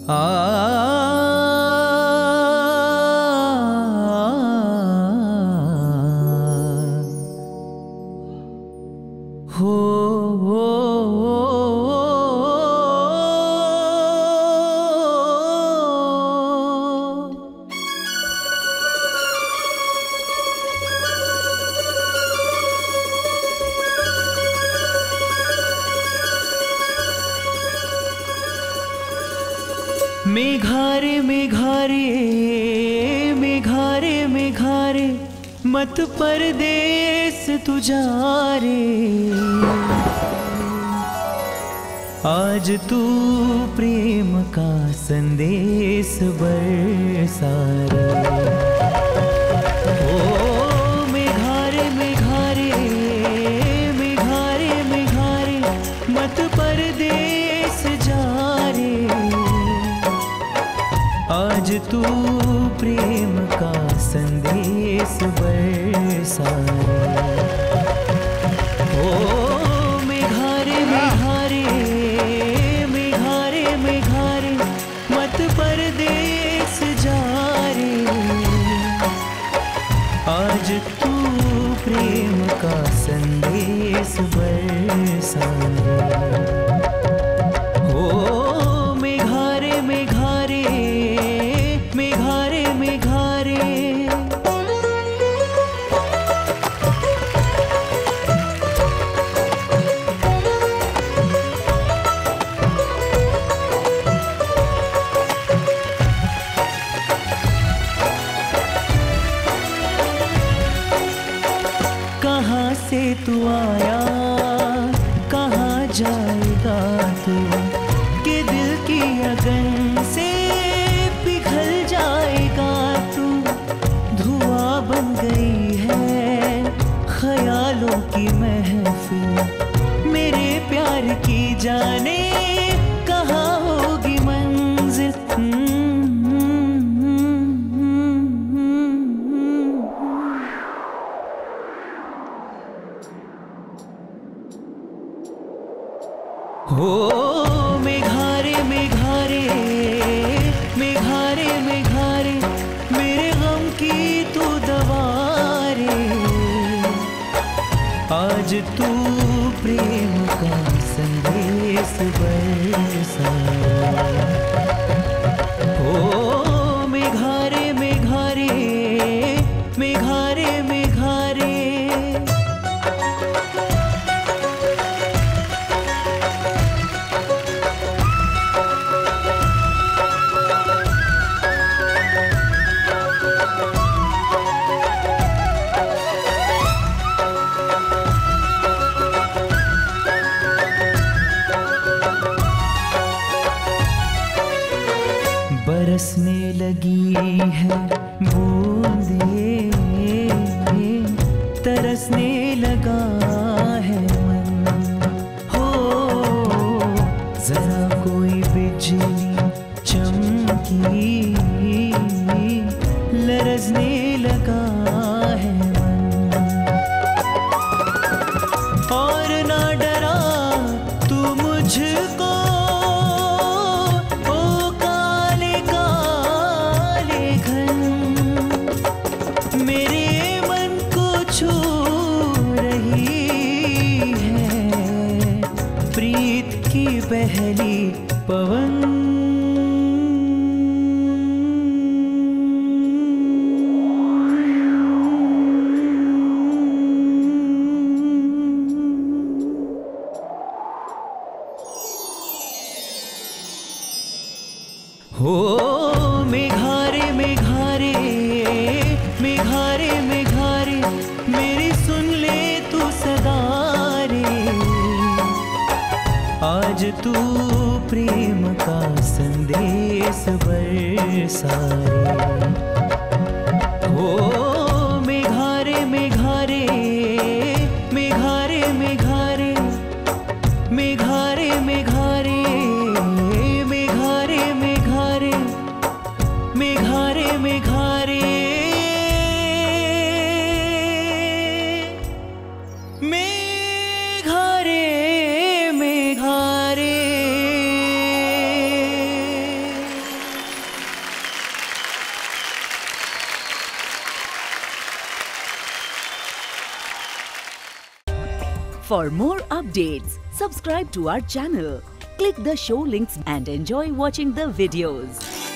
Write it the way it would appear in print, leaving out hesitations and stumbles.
मेघारे मेघारे मेघारे मेघारे मत परदेस तू जा रे। आज तू प्रेम का संदेश बरसा रे। ओ मेघारे मेघारे मेघारे मेघारे मत परदेस जा रे। आज तू प्रेम का संदेश बरसा रे। ओ मेघारे मेघारे मेघारे मेघारे मत परदेस जा रे। आज तू प्रेम का संदेश बरसा रे। ओ मेघारे मेघारे मेघारे मेघारे कहाँ से तू आया कहाँ जाएगा तू, कि दिल की अगन से पिघल जाएगा तू। धुआं बन गई है ख्यालों की महफिल, मेरे प्यार की जाने कहाँ होगी मंजिल। हो मेघारे मेघारे मेघारे मेघारे मेरे गम की तू दवा रे। आज तू प्रेम का संदेश बरसा। हो मेघारे मेघारे मेघारे मेघारे बरसने लगी है बूंदें, तरसने लगा है मन। हो जरा कोई बिजली चमकी, लरजने लगा है मन। और ना डरा तू मुझको पहली पवन। हो मेघारे मेघारे मेघारे मेघारे मेरी सुन ले तू सदा रे। आज तू प्रेम का संदेश बरसा रे। हो मेघारे मेघारे मेघारे मेघारे मेघारे मेघारे मेघारे मेघारे मेघारे मेघारे मेघारे मेघारे। For more updates, subscribe to our channel, click the show links and enjoy watching the videos.